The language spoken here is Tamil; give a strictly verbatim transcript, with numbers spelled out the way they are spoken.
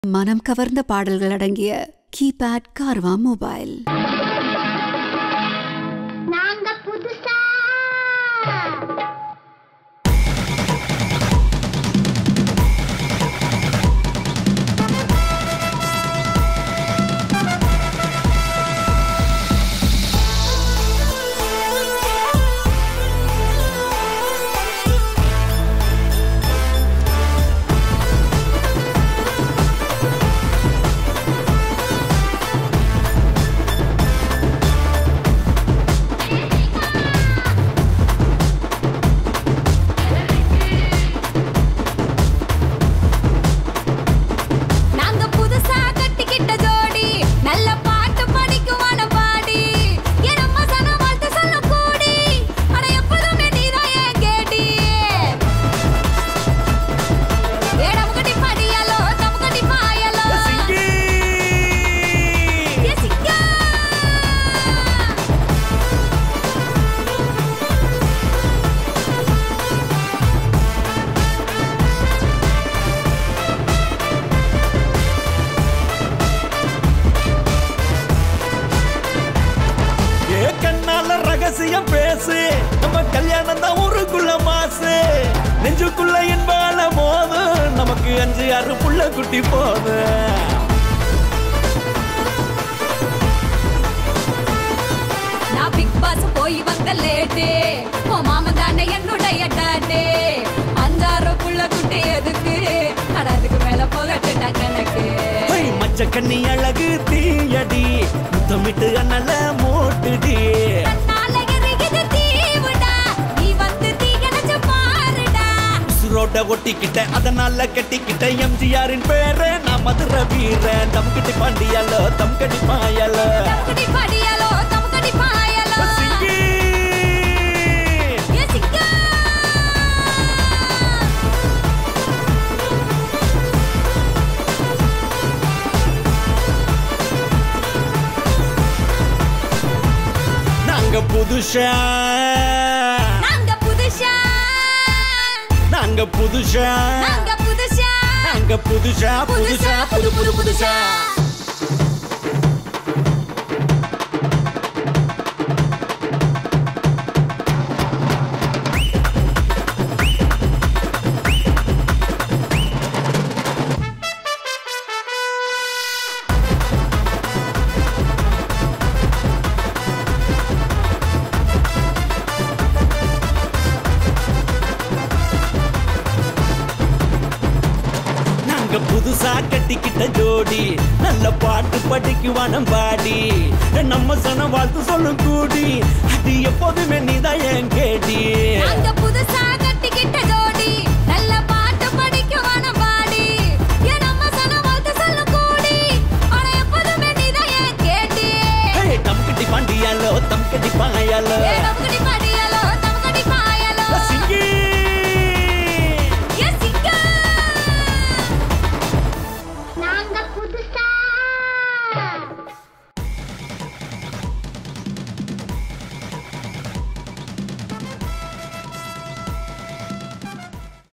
மனம் கவர்ந்த பாடல்கள் அடங்கிய கீபேட் கார்வா மொபைல். நாங்க புதுசா கண்ணி அழகு தீயடி முத்தமிட்டு அண்ணல மோட்டுடி சுரோட ஒட்டிக்கிட்ட அதனால கட்டிக்கிட்ட எம்ஜிஆரின் பேர நான் மதுரை வீரன் தம்கடி பாண்டியாலோ தம்கடி பாயாலோ புதுசா நாங்க புதுசா நாங்க புதுசா நாங்க புதுசா நாங்க புதுசா புதுசா புது புது புதுசா புதுசா கட்டிக்கிட்ட ஜோடி நல்ல பாட்டு படிக்குவானம் பாடி நம்ம சன வாழ்த்து சொல்லும் கூடி அது எப்போதுமே நீதான் என் கேடி புதுசா கட்டிக்கிட்ட ஜோடி நல்ல பாட்டு படிக்குவானம் பாடி நம்ம சன வாழ்த்து சொல்லும் கூடி ஆனா எப்போதுமே நீதான் என் கேடி தம்கடி பாண்டியாலோ தம்கடி பாயாலோ தம்கடி பாண்டியாலோ தம்கடி பாயாலோ சிங்கி